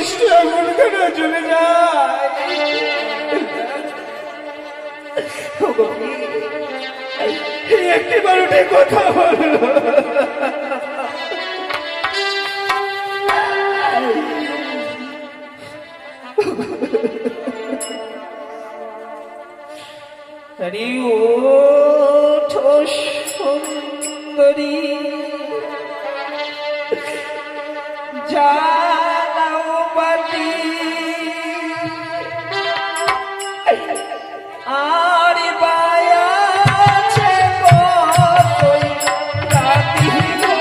মিষ্টি আঙুল কেন চলে যায়? একটিবার উঠে কথা বলল। আরে ওঠো সুন্দরী, জ্বালাও বাতি, আর বায়াছে কতই রাতি গো।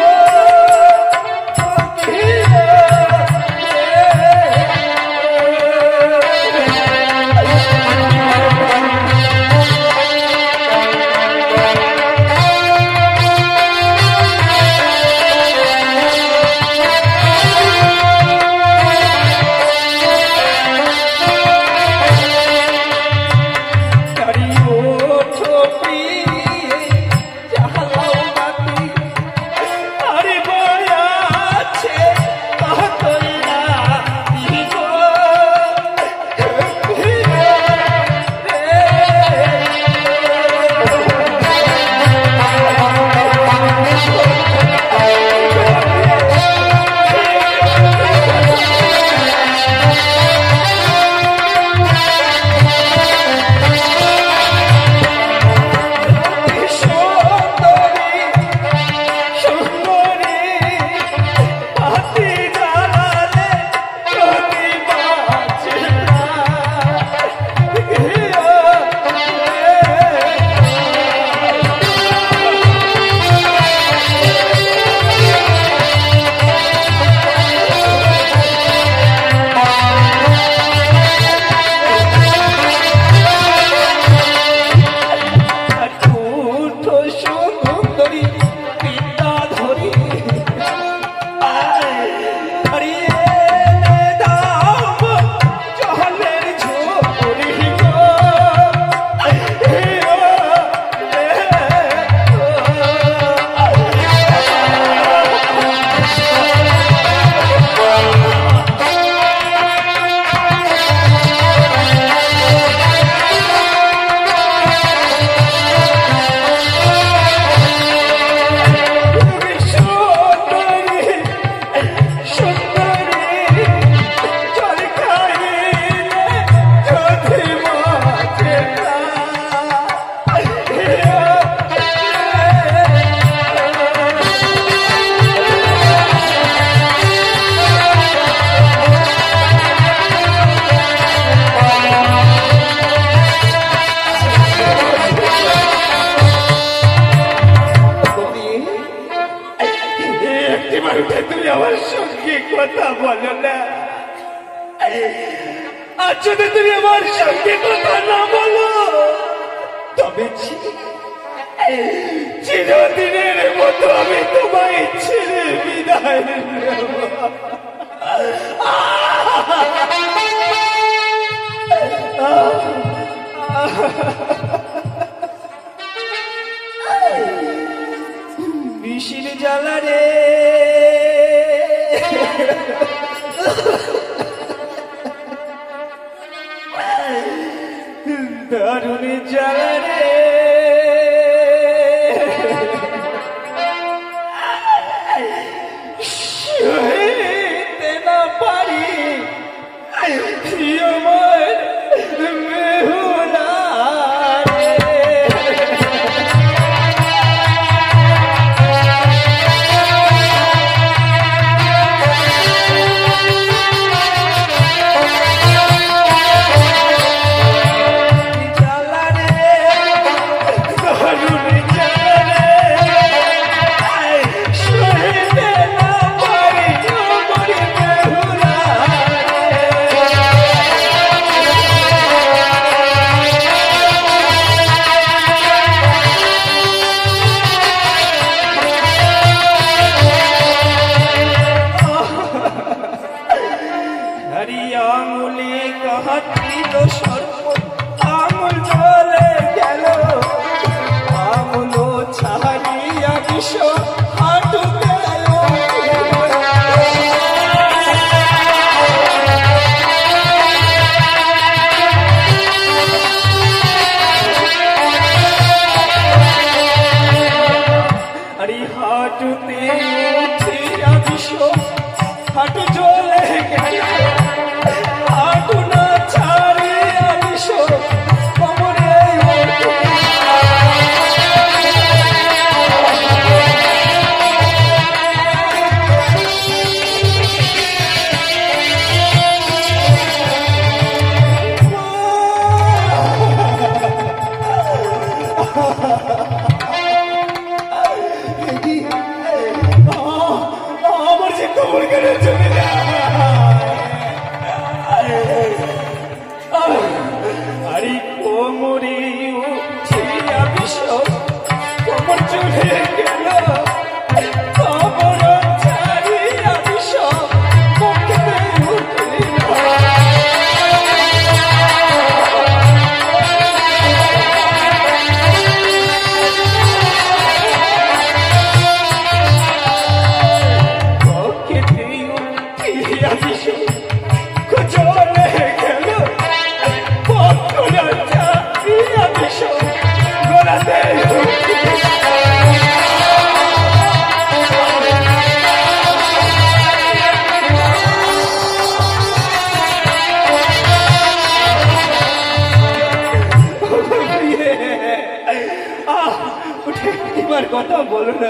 তুমি আমার সঙ্গে কথা বলো না, আর যদি তুমি আমার সঙ্গে কথা না বলো তবে চিরদিনের মতো আমি তোমায় ছেড়ে বিদায় নেব। বিষির জ্বালা রে দারুণ জ্বালা রে, সইতে না পারি আমার মেহুলা রে। আঙুলে কাহাতিল সর্প আঙুল জ্বলে গেল, আঙুল ছাড়িয়া বিষ হাঁটু গেল। কথা বলো না,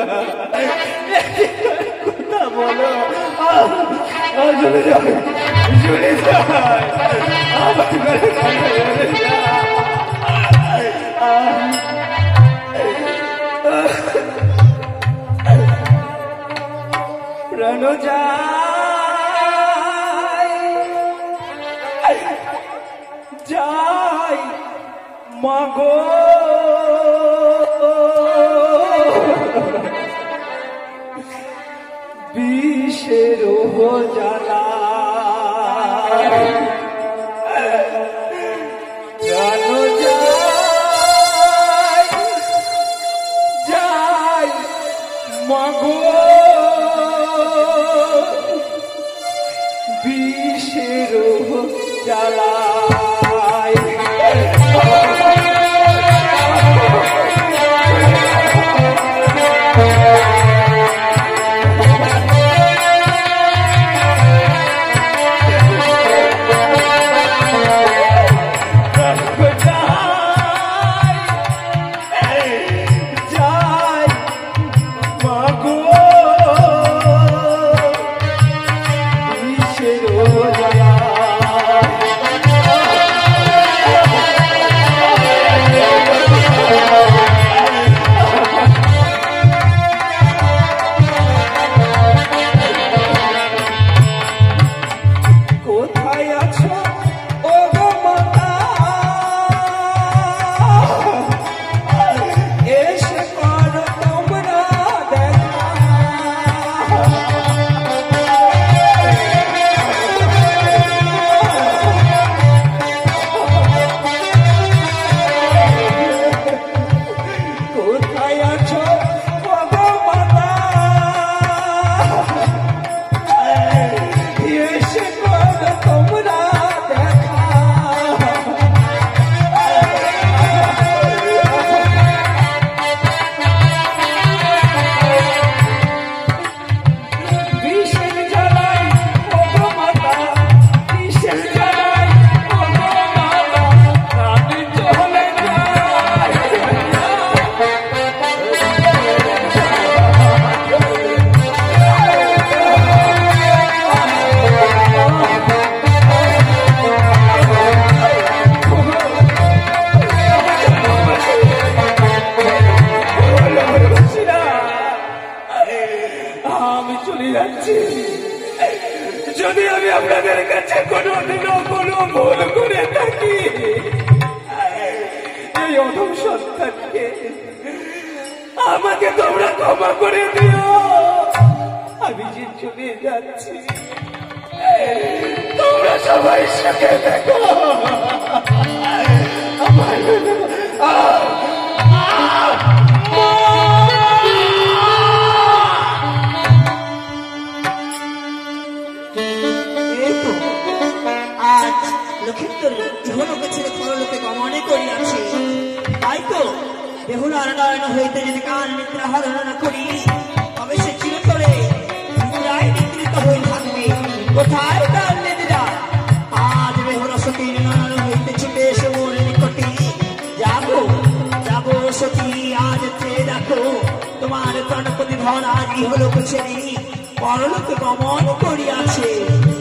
কথা বলো। চলে যাবে, চলে যায় আমার ঘরে, চলে যায়। প্রাণ যায় যায় মাগো বিষের জ্বালা প্রাণ যায় যায় মাগো বিষের জ্বালা যদি আমি আপনাদের কাছে কোনোদিনও কোনো ভুল করে থাকি, এই অধম সন্তানকে আমাকে তোমরা ক্ষমা করে দিও। আমি যে চলে যাচ্ছি, তোমরা সবাই সুখে দেখো। আমার লক্ষ্মীত্তরে ইহলোকে ছেড়ে পরলোকে গমনে করিয়াছে। তাই তো বেহুলার নয়ন হইতে যদি কাল নিদ্রা হরণ না করি, তবে সে চিরতরে নিদ্রায় নিদ্রিত হয়ে থাকবে। কোথায় সতী আজ চেয়ে দেখো তোমার প্রাণপতি ধন আজ ইহলোক ছেড়ে পরলোকে গমন করিয়াছে।